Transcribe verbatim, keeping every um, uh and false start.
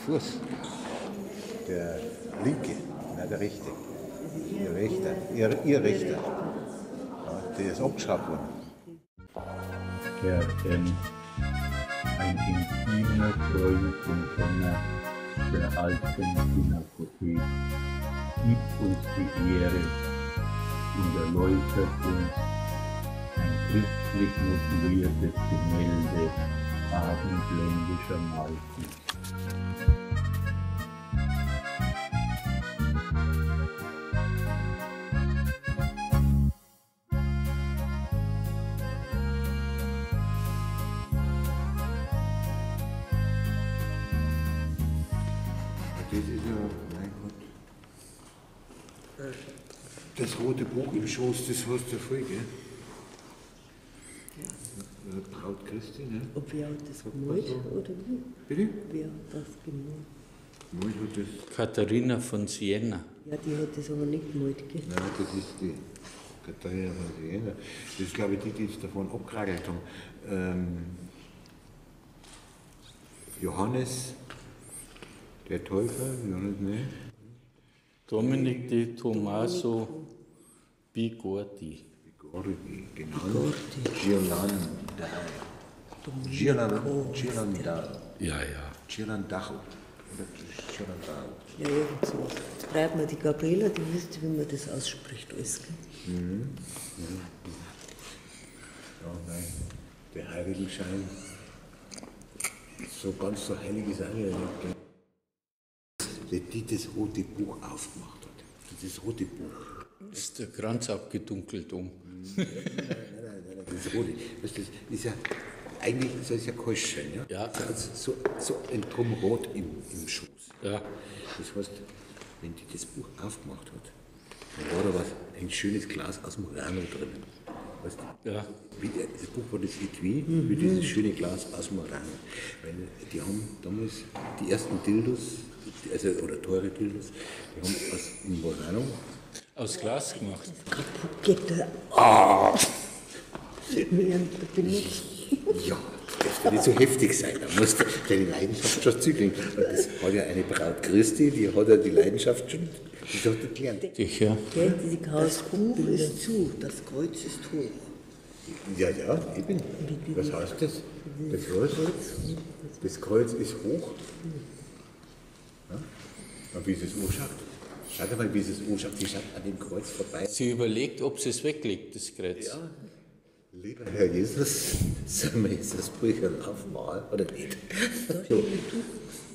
Fuß. Der linke, nein, der rechte. Ihr rechter, ihr, ihr rechter. Ja, der ist abgeschraubt worden. Der ähm, ein intimer Freund und Kenner der alten Pinakothek gibt uns die Ehre und erläutert uns ein christlich motiviertes Gemälde abendländischer Malkunst. Das ist ja, mein Gott. Das rote Buch im Schoß, das hast du voll, gell? Ja. Braut Christi, ne? Ob wer hat das gemalt oder wie? Bitte? Wer hat das gemalt? Gemalt hat das. Katharina von Siena. Ja, die hat das aber nicht gemalt, gell? Nein, das ist die Katharina von Siena. Das ist, glaube ich, die, die es davon abgeragelt haben. Ähm, Johannes, der Täufer, Johannes, ne? Dominic de Tommaso Bigordi. Bigordi, genannt. Ghirlanda. Ghirlanda. Ghirlanda. Ja, ja. Ghirlandajo. Oder Ghirlandao. Ja, irgend so. Jetzt bleibt mir die Gabriela, die wüsste, wie man das ausspricht, alles, gell? Mhm. Mhm. Ja, nein, der Heiligenschein. So ganz so heilig ist auch nicht. Die das rote Buch aufgemacht hat. Das rote Buch. Ist der Kranz abgedunkelt um? Nein, nein, nein, nein, das rote. Das ist ja, eigentlich soll es ja keusch sein, ja? Ja. So, so ein Drum Rot im, im Schoß. Ja. Das heißt, wenn die das Buch aufgemacht hat, dann war da was, ein schönes Glas aus Murano drinnen. Weißt du? Ja. Wie der, das Buch war das Etui, mhm. wie dieses schöne Glas aus Murano. Weil die haben damals die ersten Dildos, also, oder teure Dildos, die haben aus Murano. Aus Glas gemacht. Kaputt geht der. Ah! Während der benutzt. Ja, das darf nicht so heftig sein. Da musst du deine Leidenschaft schon zügeln. Und das hat ja eine Braut Christi, die hat ja die Leidenschaft schon, die hat die gelernt. Sicher. Gell, diese das Buch ist zu, das Kreuz ist hoch. Ja, ja, eben. Was heißt das? Das heißt, das Kreuz ist hoch. Ja? Und wie ist es anschaut? Schau mal, wie es anschaut. Sie schaut an dem Kreuz vorbei. Sie überlegt, ob sie es weglegt, das Kreuz. Ja. Lieber Herr Jesus, sollen wir jetzt das Bücher aufmalen oder nicht? Da steht